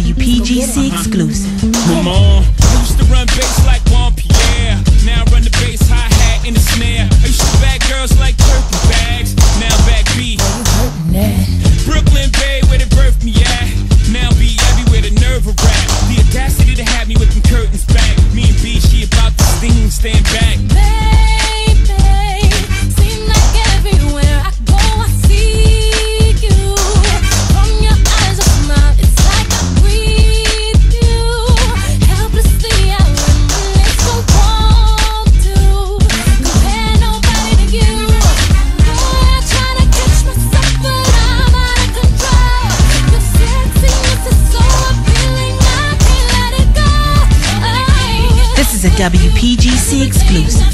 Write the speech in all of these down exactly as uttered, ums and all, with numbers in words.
W P G C exclusive. Come on, I used to run bass like Juan Pierre. Now I run the bass, hi-hat, and the snare. I used to bag girls like turkey bags. Now back B. Brooklyn Bay, where they birthed me at. Now be everywhere, the nerve of rap. The audacity to have me with them curtains back. Me and B, she about to sting, stand back. Baby, seem like everywhere I go, I see you. From your eyes, a smile, it's like I breathe you. Helplessly, I reminisce, so want to compare nobody to you. Boy, I try to catch myself, but I'm out of control. Your sexiness is so appealing, I can't let it go. This is a W P G C exclusive.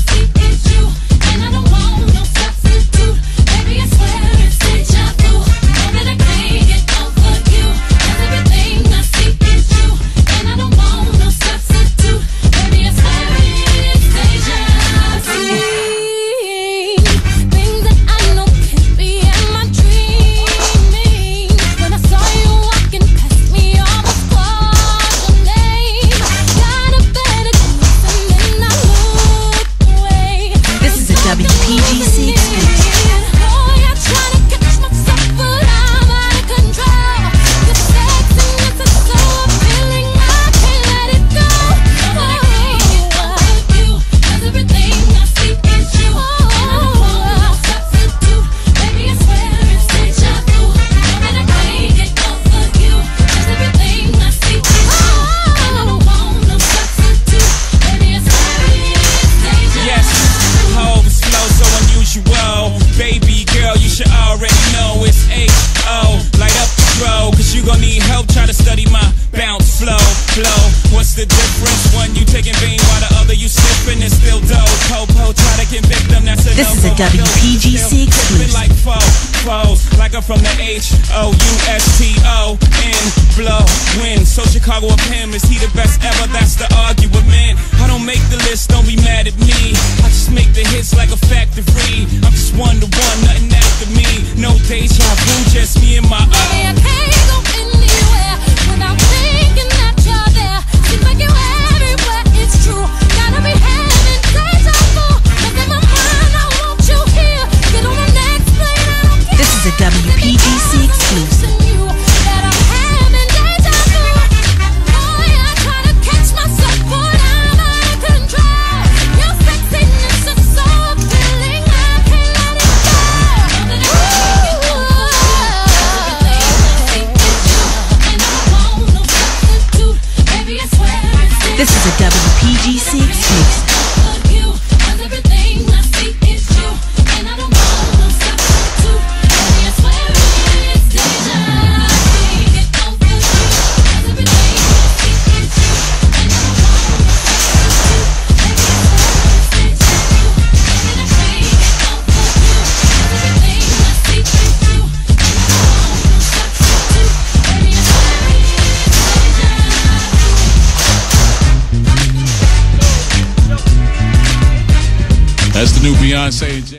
Baby girl, you should already know it's H O. Light up the throw, cause you gon' need help. Try to study my bounce flow, flow. What's the difference? One you taking vein while the other you sipping and still dope. Po-po, try to convict them, that's a This is a W P G C exclusive. Like foes, foes, like I'm from the H O U S T O N. Blow, win. So Chicago of him, is he the best ever? That's the argument. I don't make the list, don't be mad at me. I just make the hits like a factory. I'm just one to one, nothing after me. No deja vu, just me and my own. Baby, I can't go anywhere without thinking that you're there. Seems like you're everywhere, it's true. Gotta be having deja vu. Cause in my mind, I want you here. Get on the next plane, I don't care. This is a W P G C exclusive. That I'm having deja vu. Boy, I try to catch myself, but I'm out of control. Your sexiness is so appealing, I can't let it go. This is a W P G C exclusive. That's the new Beyonce and